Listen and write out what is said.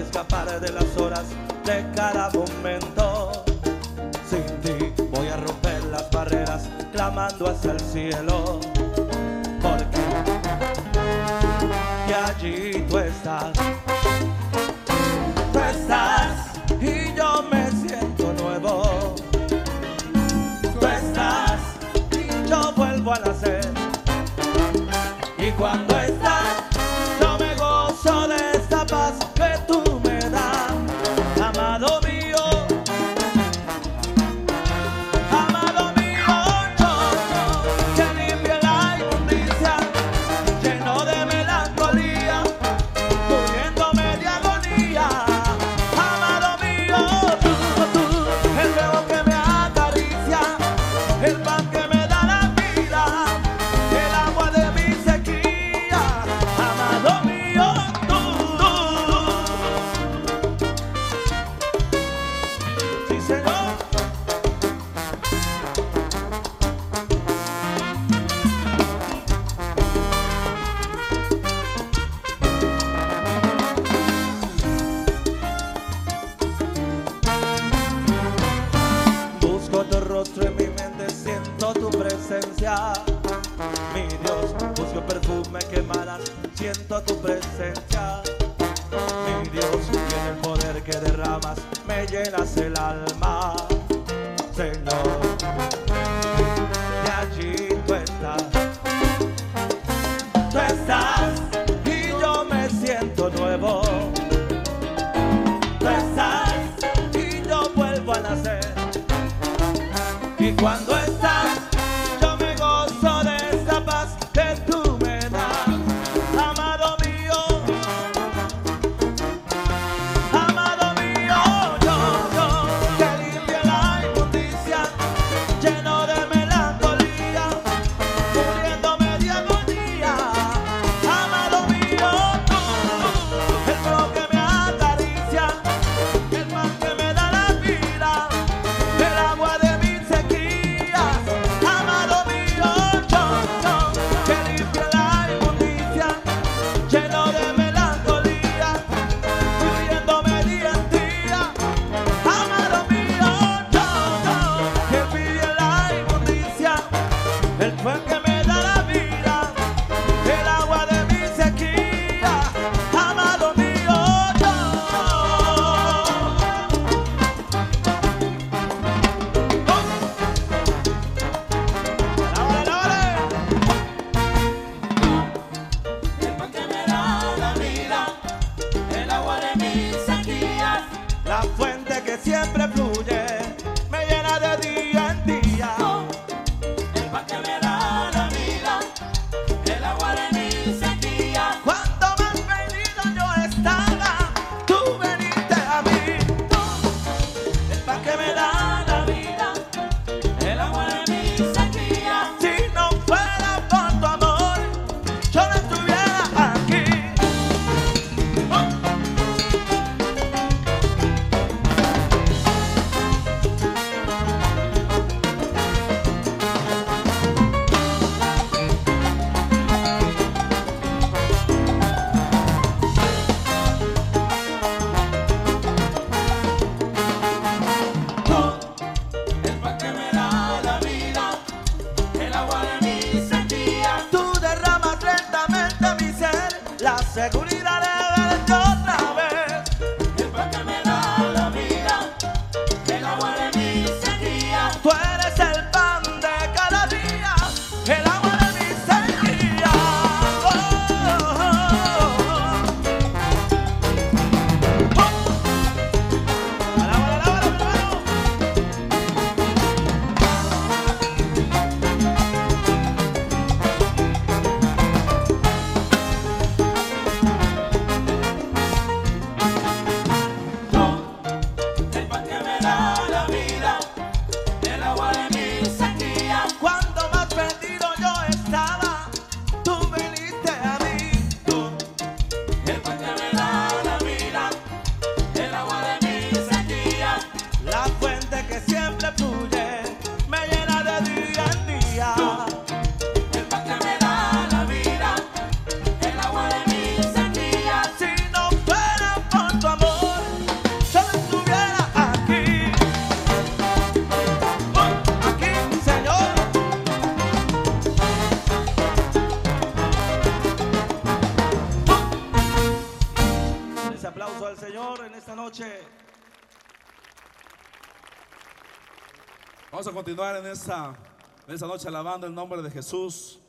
escapar de las horas de cada momento. Sin ti voy a romper las barreras, clamando hacia el cielo, porque y allí tú estás y yo me siento nuevo. Tú estás y yo vuelvo a nacer. Y cuando estás, yo me gozo de esta paz que tú me das, amado mío. Amado mío, yo, que limpia la inmundicia, lleno de melancolía, muriéndome de agonía. Amado mío, tú, el fuego que me acaricia, el pan que me da la vida, el agua de mi sequía. Amado mío, tú. Sí, Señor. Busco tu rostro en mi mente, siento tu presencia. Mi Dios, busco perfume que emanas, siento tu presencia. Mi Dios, tiene el poder que derramas, me llenas el alma, Señor. Y allí tú estás y yo me siento nuevo. Tú estás y yo vuelvo a nacer. Y cuando estás, yo me gozo de esta paz que tú me das, amado mío. Amado mío, yo, que limpia la inmundicia, lleno de melancolía, muriéndome de agonía. Amado mío, tú, el fuego que me acaricia, el pan que me da la vida, el agua de mi sequía. al Señor en esta noche. Vamos a continuar en esta noche alabando el nombre de Jesús.